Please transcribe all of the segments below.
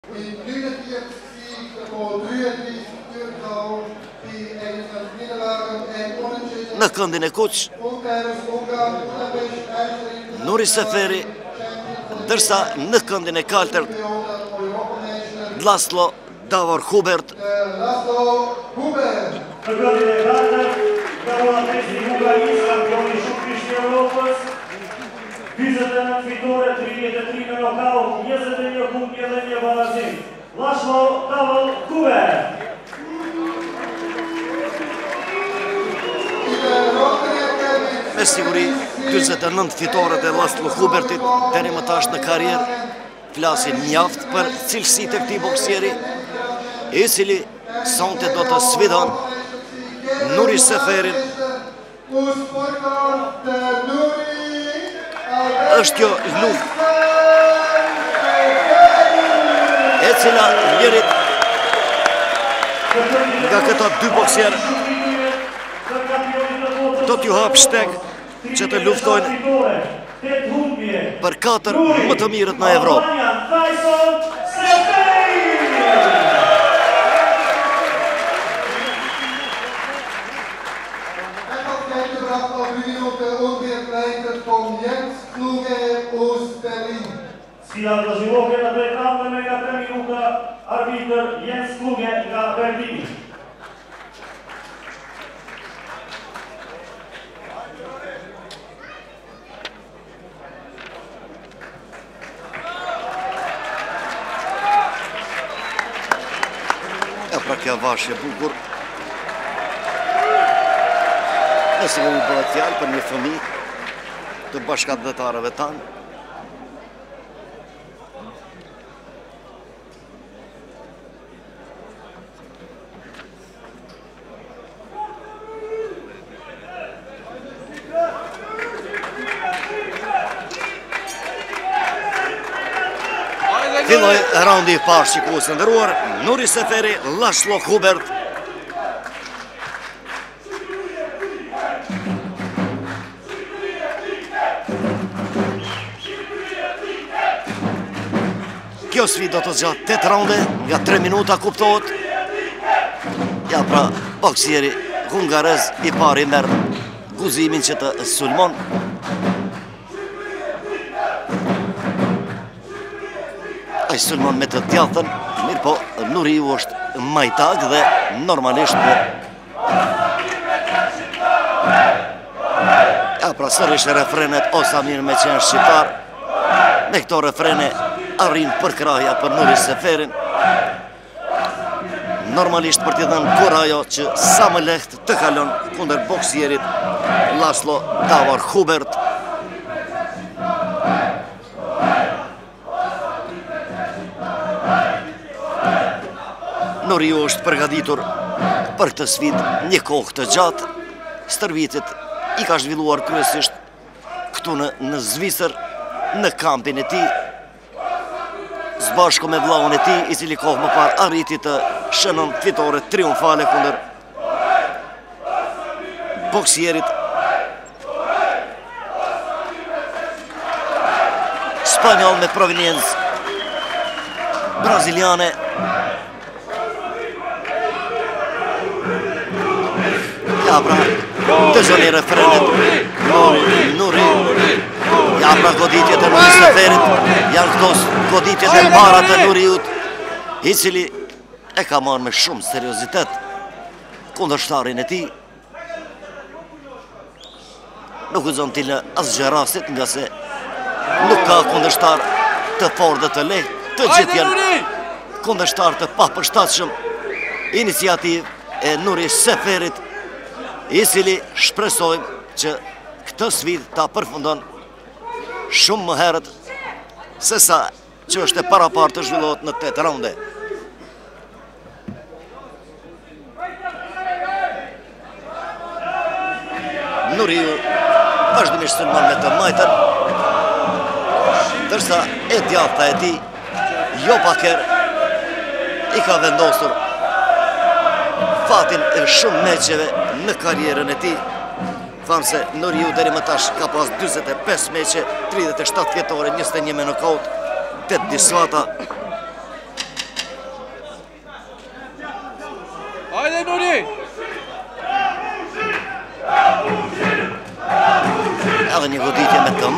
In 49 voor 33 Turkau die enige nederlagen en onentschieden. Në këndin e kuq, Nuri Seferi, ndërsa në këndin e kaltër, Laszlo Davor Hubert. Në këndin e kaltër, Davor Atesi Bugaris, kampioni shukrisht i Europës, 29 fitore, 33 në nokaut, 21 humbje dhe 1 barazim. Laszlo Davor Hubert. Me siguri, 49 fitoret e Laszlo Hubertit, deri më tash në karrierë, flasin mjaft për cilësitë e këtij boksieri, i cili sonte do të sfidon Nuri Seferin. Është kjo luftë e cila njërit nga këta dy boksierë do t'ju hap shteg që të luftojnë për 4 më të mirët në Evropë. Sfida vëzhgohet në drejtam me 3 minuta, arbitër Jens Kluge nga Berlin. Pra kja vashje bukur. Nëse kemi bëhet fjalë për një fëmijë të bashkëdhetarëve tanë, filloj raundi i parë shikues të nderuar, Nuri Seferi, Laszlo Hubert. Kjo sfidë do të zgjatë 8 raunde, nga 3 minuta kuptohet. Ja pra, boksieri hungarez i pari merr guximin që të sulmon. Ai sulmon me të djathtën, mirë po Nuriu është majtag dhe normalisht ja pra sërish refrenet o sa mirë me qenë shqiptar. Me këto refrene arrin përkraja për Nuri Seferin. Normalisht për t'i dhënë kurajo që sa më lehtë të kalon kundër boksierit Laszlo Davor Hubert. Nuriu është përgatitur për këtë sfidë një kohë të gjatë. Stërvitet i ka zhvilluar kryesisht këtu në Zvicër, në kampin e tij, së bashku me vllahun e tij, i cili kohë më parë arriti të shënon fitore triumfale kundër boksierit spanjoll me proveniencë braziliane. Ja pra, të zoni refrenet, Nuri, ja pra goditjet e Nuri Seferit, janë këto goditjet e para të Nuriut, i cili e ka marrë me shumë seriozitet kundërshtarin e tij. Nuk u zon t'i në asgjë rastit, nga se nuk ka kundërshtar të fortë dhe të lehtë, të gjithë janë kundërshtar të papërshtatshëm. Iniciativë e Nuri Seferit, i cili shpresojmë që këtë sfidë ta përfundon shumë më herët se sa që është e parapartë të zhvillohet në 8 raunde. Nuriu vazhdimisht sulmon me të majtën, ndërsa e djathta e tij jo pak herë i ka vendosur fatin e shumë meqeve në karrierën e tij. Thamë se Nuriu deri më tash ka pas 45 meqe, 37 fitore, 21 me nokaut, 8 disfata.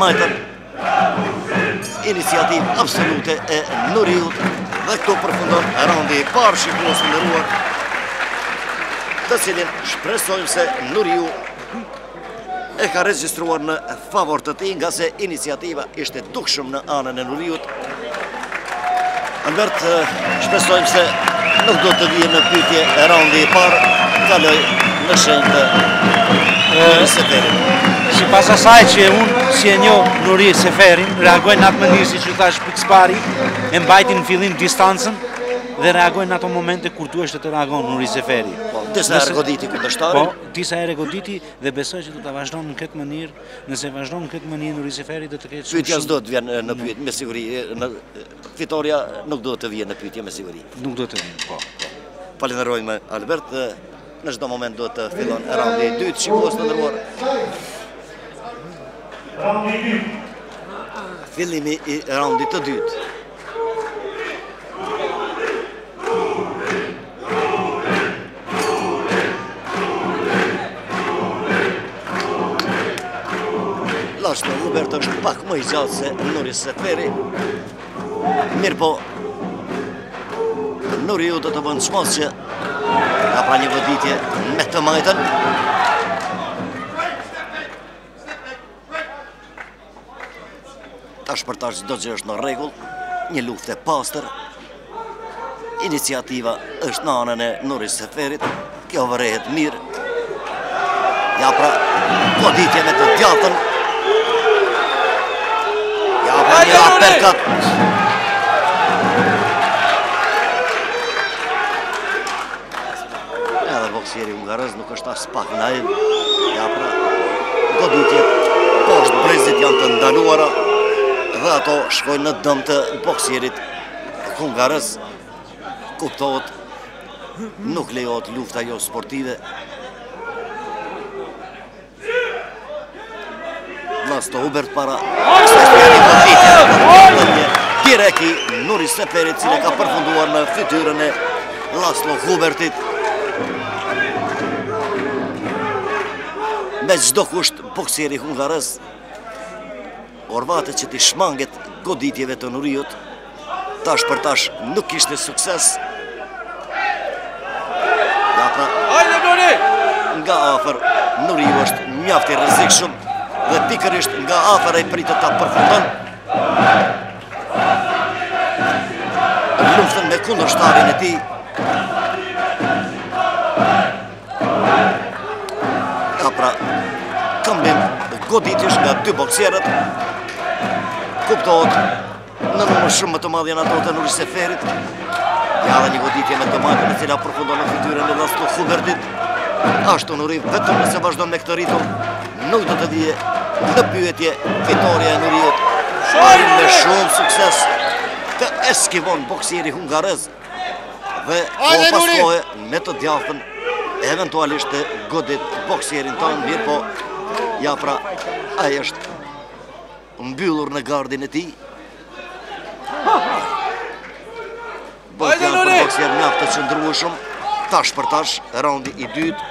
majtën. Iniciativë absolute e Nuriut dhe këtu përfundon raundi i parë, shikues të nderuar, të cilin shpresojmë se Nuriu e ka regjistruar në favor të tij, nga se iniciativa ishte dukshëm në anën e Nuriut. Albert, shpresojmë se nuk do të vijë në pyetje e raundi i parë, kaloj në shenjë të Seferit. Sipas asaj që unë si e njoh Nuri Seferin, reagojnë në atë mënyrë siç u thash pikës pari, e mbajti në fillim distancën dhe reagojnë në ato momente kur duhet të reagon Nuri Seferi. Disa herë goditi kundërshtarin. Po, disa herë goditi dhe besoj që do ta vazhdon në këtë mënyrë, nëse vazhdon në këtë mënyrë Nuri Seferi do të ketë shumë. Pyetja s'do të vjen në pyetje me siguri, fitoria nuk do të vijë në pyetje me siguri. Nuk do të vijë, po. Falenderojmë Albert, në çdo moment do të fillon raundi i dytë, shikues të nderuar. Raundi i dytë. Fillimi i raundit të dytë. Laslo Hubert është pak më i gjatë se Nuri Seferi. Mirë po, Nuriu do të bënë shmos që ka pra një goditje me të majtën. Tash për tash çdo gjë është në rregull, një luftë e pastër. Iniciativa është në anën e Nuri Seferit, kjo vërehet mirë. Ja pra, goditje me të djatën. Ja pra një aperkat. Edhe boksieri hungarez nuk është as pak naiv. Ja pra, goditje poshtë brezit janë të ndaluara dhe ato shkojnë në dëm të boksierit hungarez. Kuptohet, nuk lejohet lufta jo sportive. Laslo Hubert para direkt i Nuri Seferit, cile ka përfunduar në fytyrën e Laslo Hubertit. Me çdo kusht boksieri hungarez orvatet që t'i shmanget goditjeve të Nuriut, tash për tash nuk kishte sukses. Ja pra, nga afër Nuriu është mjaft i rrezikshëm dhe pikërisht nga afër ai pritet ta përfundon luftën me kundërshtarin e tij. Ja pra, këmbim goditjesh nga dy boksierët. Kuptohet, në numër shumë më të madh janë ato të Nuri Seferit. Ja dhe një goditje me të majtën e cila përfundon në fytyrën e Laslo Hubertit. Ashtu Nuri, vetëm nëse vazhdon me këtë ritëm, nuk do të vijë në pyetje fitoria e Nuriut. Me shumë sukses të eskivon boksieri hungarez dhe po paskohe me të djathtën eventualisht të godit boksierin tonë. Mirë po, ja pra, ai është mbyllur në gardin e tij. Bëhet janë për boksier mjaft të qëndrueshëm, tash për tash, raundi i dytë.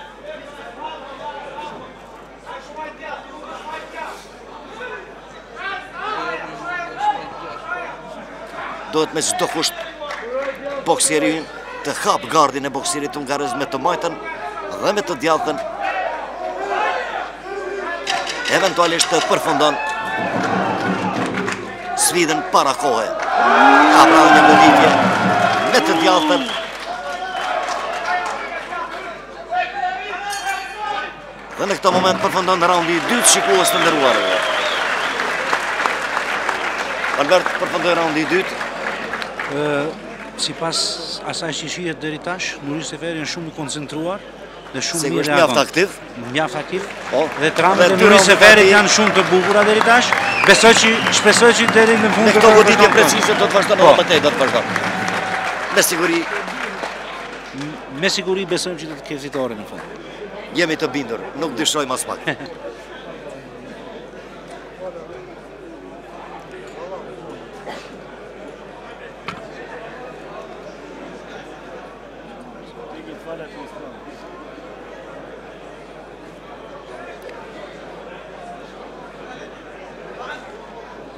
Dohet me çdo kusht boksierin të hap gardin e boksierit hungarez me të majtën dhe me të djathtën. Eventualisht të përfundon sfidën para kohe. Ka pra një goditje me të djathtën. Dhe në këto moment përfundon raundi i dytë, shikues të nderuar. Albert, përfundoi raundi i dytë. Sipas asaj që shihet deri tash, Nuri Seferi është shumë i koncentruar dhe shumë Sigurisht mirë mjaft reagon. aktiv. Mjaft aktiv. Po. Dhe tramët Dhe e dy Nuri raundet Seferit tani- janë shumë të bukura deri tash. Shpresoj që deri në fund Me të këto goditje vazhdon. precise do të vazhdon Po. edhe më tej, do të vazhdon. Me siguri Me siguri besojmë që do të ketë fitore në fund. jemi të bindur, nuk dyshojmë as pak.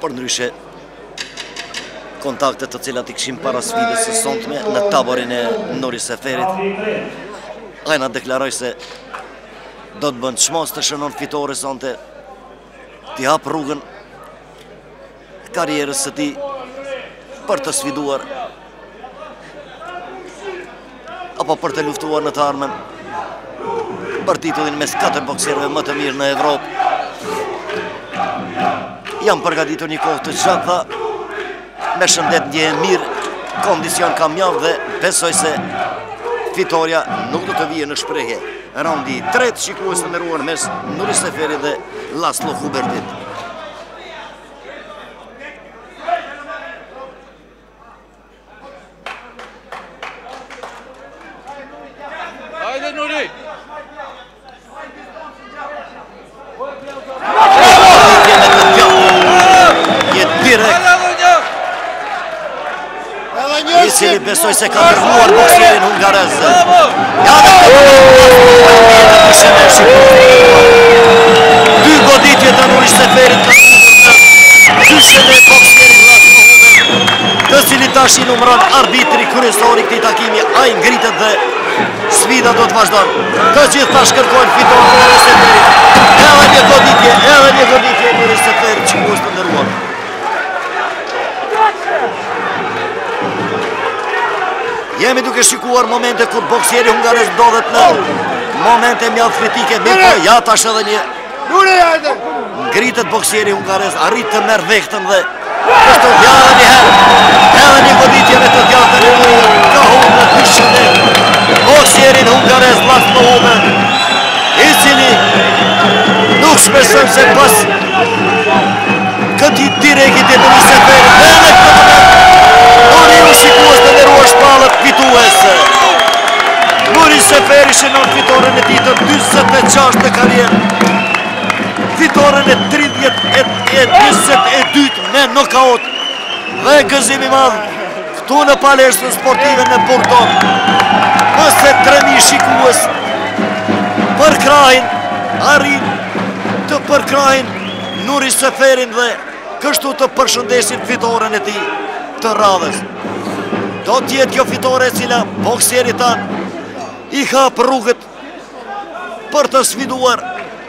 për ndryshe kontaktet të cilat i kishim para sfidës së sonte në taborin e Nuri Seferit. Ai na deklaroi se do të bën çmos të shënon fitore sonte, t'i hap rrugën karrierës së tij për të sfiduar apo për të luftuar në të ardhmen për titullin mes 4 bokserëve më të mirë në Evropë. Jam përgatitur një kohë të gjatë, me shëndet ndjehem mirë, kondicion kam mjaft dhe besoj se fitoria nuk do të vijë në shprehje. Raundi 3 shikues të nderuar mes Nuri Seferit dhe Laslo Hubertit. Hajde Nuri! I cili besoj se ka tërmuar bokserin hungarez. Ja dhe dy goditje të Nuri Seferit në dyshën e bokserit Laslo Hubert, të cili tash i numëron arbitri kryesori këtij takimi, ai ngritet dhe sfida do të vazhdon. Të gjithë tash kërkojnë fitoren e Nuri Seferit. Edhe një goditje Nuri Seferit që kushtë të ndërruar. Jemi duke shikuar momente kur boksieri hungarez ndodhet në momente mjaft kritike, mirë po ja tash edhe një ngritet boksieri hungarez, arrit të merr vektën dhe kështu edhe një goditje me të djatën e ka humbur në dyshën e boksierin hungarez Laslo Hubert, i cili nuk shpresojmë se pas këtij direktit të Nuri Seferit dhe në këtë moment Nuri u shikues të nderuar shpallët fitues. Nuri Seferi shënon fitoren e tij të 46 të karrierë. Fitoren e 32 me nokaut dhe gëzim i madh këtu në palestrën sportive në Burton. Mëse 3000 shikues përkrahin, arrin të përkrahin Nuri Seferin dhe kështu të përshëndesin fitoren e tij të radhës. Do t'jetë kjo fitore e cila boksieri tanë i hap rrugët për të sfiduar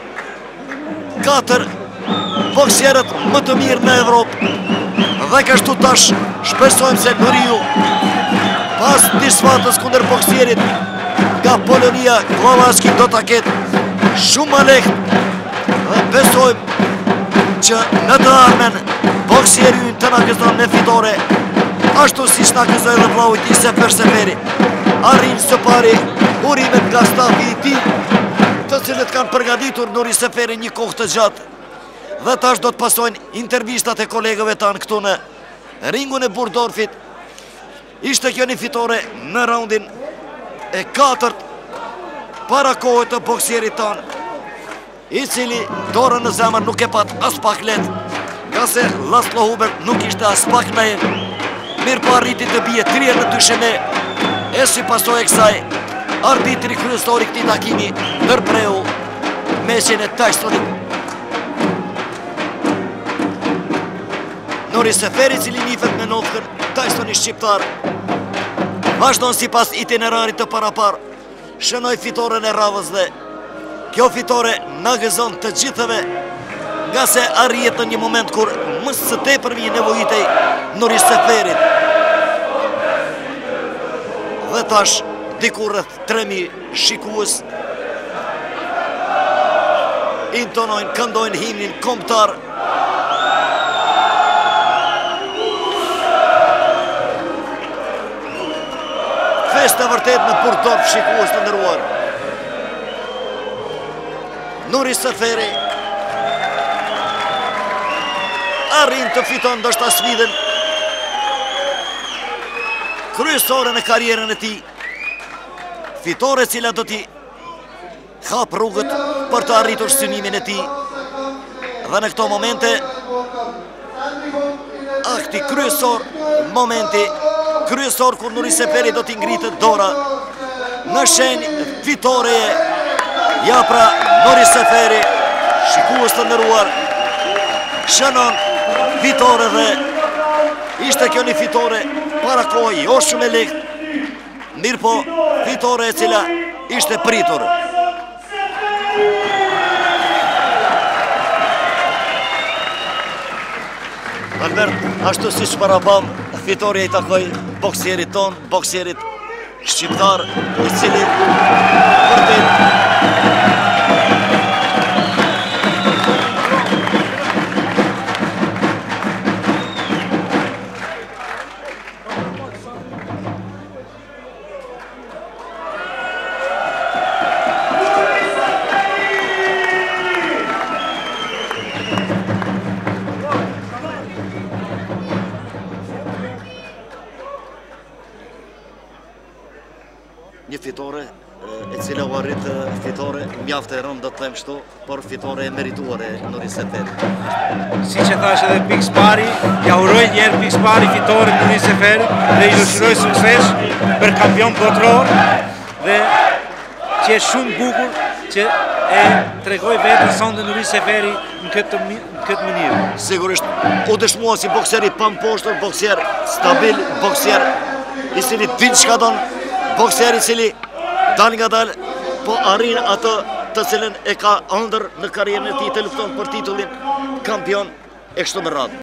4 boksierët më të mirë në Evropë. Dhe kështu tash shpresojmë se Nuriu pas disfatës kundër boksierit nga Polonia Kowalski do ta ketë shumë më lehtë dhe besojmë që në të ardhmen boksieri të na gëzon me fitore, ashtu si shna gëzoj dhe vlau i tij Sefer Seferi. Arrin së pari urimet nga stafi i tij, të cilët kanë përgatitur Nuri Seferi një kohë të gjatë. Dhe tash do të pasojnë intervistat e kolegëve tanë këtu në ringun e Burdorfit. Ishte kjo një fitore në raundin e 4 para kohët të boksierit tanë, i cili dorën në zemër nuk e pat as pak letë, nga se Laslo Hubert nuk ishte as pak në jenë. Mirë po arriti të bije 3 në dysheme, e si pasoj e kësaj, arbitri kryesori këtij takimi ndërpreu mesin e Tysonit. Nuri Seferi, cili nifet me nofkën, Tysoni shqiptar, vazhdon si pas itinerarit të parapar, shënoj fitoren e radhës dhe kjo fitore na gëzon të gjithëve, nga se arrijet në një moment kur mësë së tepërmi nevojitej Nuri Seferit. Dhe tash diku rreth 3000 shikues intonojnë, këndojnë himnin kombëtar. Festa vërtet në Burdorf, shikues të nderuar. Nuri Seferi arrin të fiton ndoshta sfidën kryesore në karrierën e tij. Fitore e cila do t'i hap rrugët për të arritur synimin e tij. Dhe në këto momente akti kryesor, momenti kryesor kur Nuri Seferi do t'i ngritet dora në shenjë fitoreje. Ja pra Nuri Seferi, shikues të nderuar, shënon fitore dhe ishte kjo një fitore para kohë, jo shumë e lehtë, mirë po fitore e cila ishte pritur. Albert, ashtu si që parabam, fitoria i takoj boksierit ton, boksierit shqiptar, i cili vërtet një fitore e cila u arrit fitore mjaft e rëndë, do të them kështu, por fitore e merituar e Nuri Seferi. Si që thash edhe Pix Pari, ja uroj njerë Pix Pari fitore Nuri Seferi dhe i dëshiroj sukses për kampion botror dhe që është shumë bukur që e tregoj vetën sonde Nuri Seferi në këtë mënyrë. Sigurisht, u dëshmua si bokser i pamposhtur, bokser stabil, bokser i cili din çka don, bokser i cili dal nga dal, po arrin atë të cilën e ka ëndër në karrierën e tij të lufton për titullin kampion e kështu me radhë.